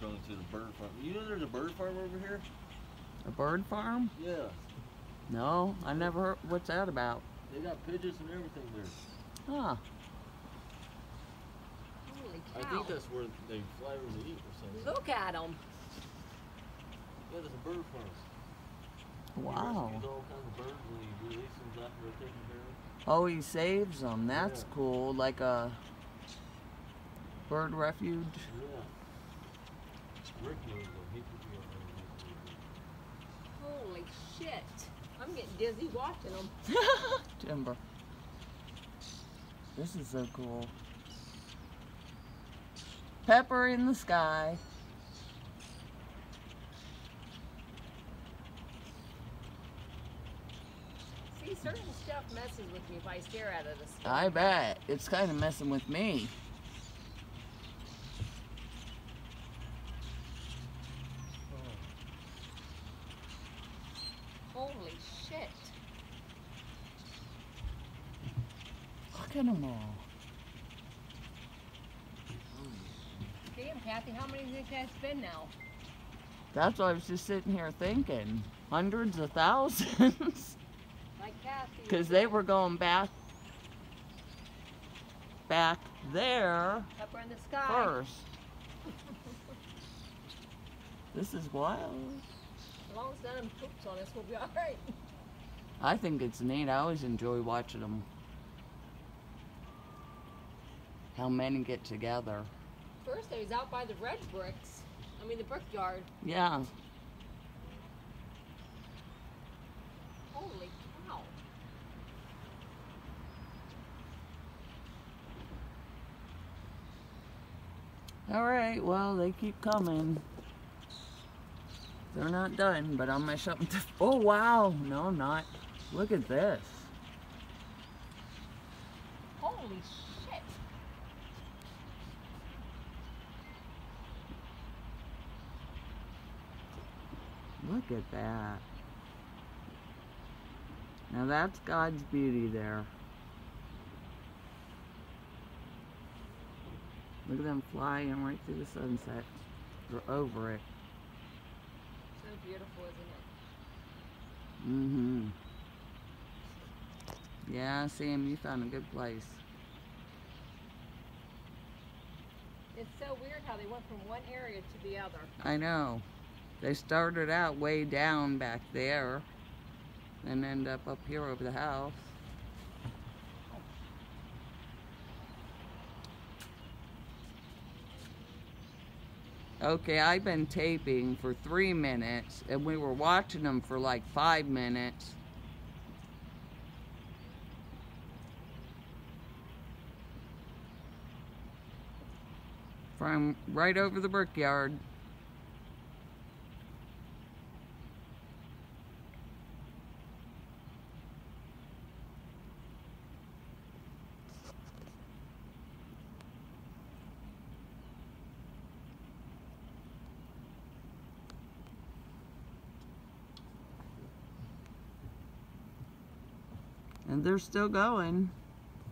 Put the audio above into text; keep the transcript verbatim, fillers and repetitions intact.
going to the bird farm. You know there's a bird farm over here? A bird farm? Yeah. No, I never heard. What's that about? They got pigeons and everything there. Huh. Holy cow. I think that's where they fly over to eat or something. Look at them. Yeah, there's a bird farm. Wow. He rescues all kinds of birds and he releases them after they're taken care of. Oh, he saves them. That's Yeah. cool. Like a bird refuge. Yeah. Rick knows them. He could be on Holy shit. I'm getting dizzy watching them. Timber. This is so cool. Pepper in the sky. See, certain stuff messes with me if I stare at it. I bet. It's kind of messing with me. Holy shit. Look at them all. Damn, Kathy, how many do you think that's been now? That's what I was just sitting here thinking. Hundreds of thousands. Like Kathy. Because they were going back, back there Pepper in the sky. first. This is wild. As long as none of them poops on us, we'll be alright. I think it's neat. I always enjoy watching them. How many get together. First, they was out by the red bricks. I mean, the brickyard. Yeah. Holy cow. All right, well, they keep coming. They're not done, but I'm gonna shut them to. Oh, wow. No, I'm not. Look at this. Holy shit. Look at that. Now that's God's beauty there. Look at them flying right through the sunset. They're over it. So beautiful, isn't it? Mm-hmm. Yeah, Sam, you found a good place. It's so weird how they went from one area to the other. I know. They started out way down back there and end up up here over the house. Okay, I've been taping for three minutes and we were watching them for like five minutes. From right over the brickyard. And they're still going.